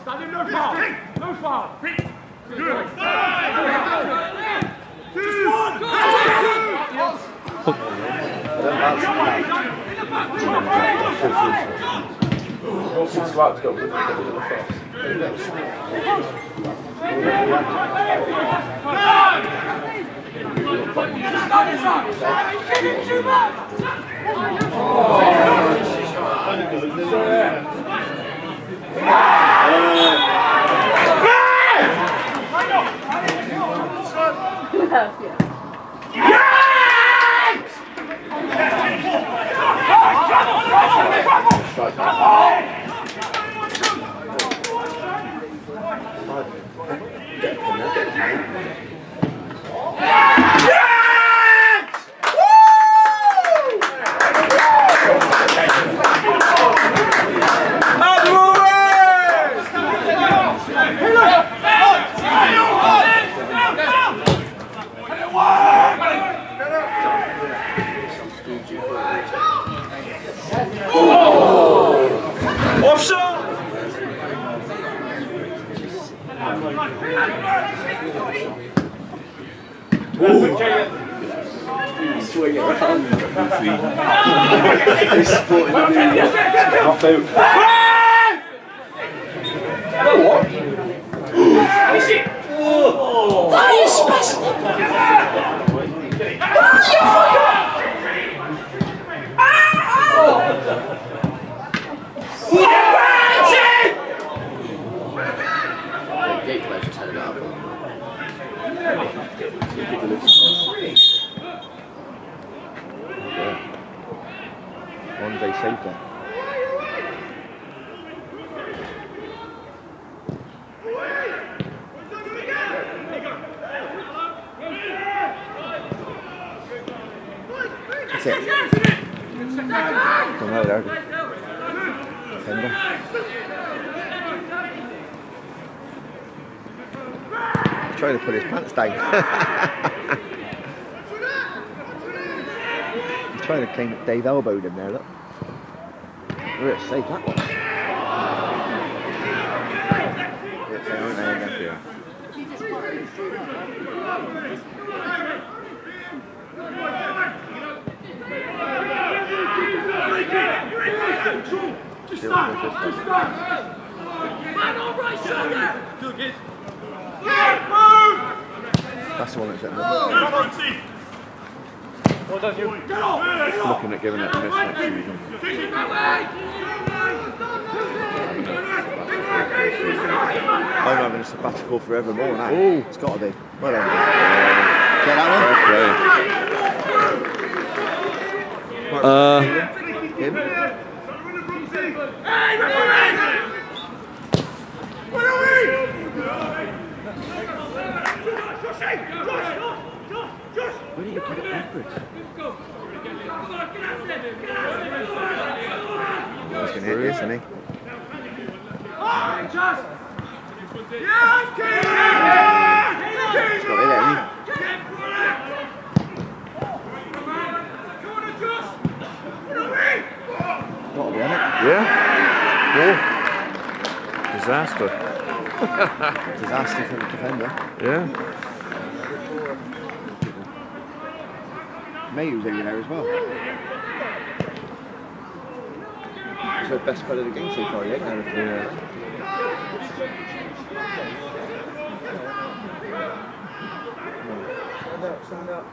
Standing, no foul. No foul. Good. Six out to go with the first. Swing it around. He's sporting the new half out. What? That is spastic! The gate close just had it up. One day safer. That's it. Don't know there. Defender. He's trying to put his pants down. He's trying to claim that Dave elbowed him there, look. We're safe that one. Yes, they aren't they again here. That's the one that's at the Well done, you. looking at giving it a miss next season. I'm having a sabbatical forevermore now. Ooh. It's got to be. Well done. Get that one? Him? Where did you put it backwards? He's going to hit this, isn't he? He's got it, hasn't he? Got to be on it. Yeah. Disaster. Disaster for the defender. Yeah. May was in there as well. He's the best player of the game so far, yeah? Stand up.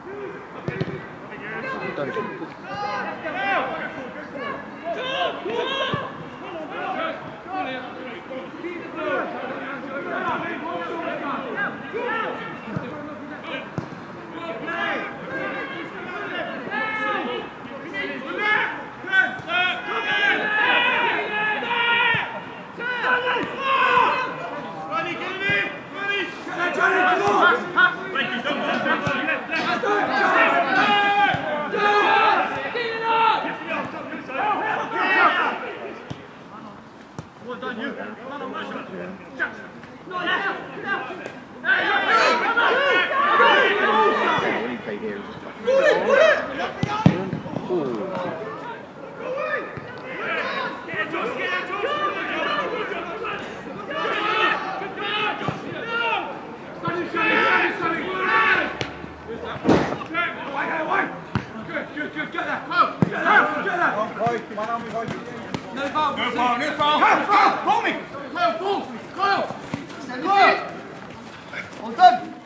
No foul, no foul, no foul! Kyle, roll me! Kyle, ball! Kyle! Stand Kyle! Well done!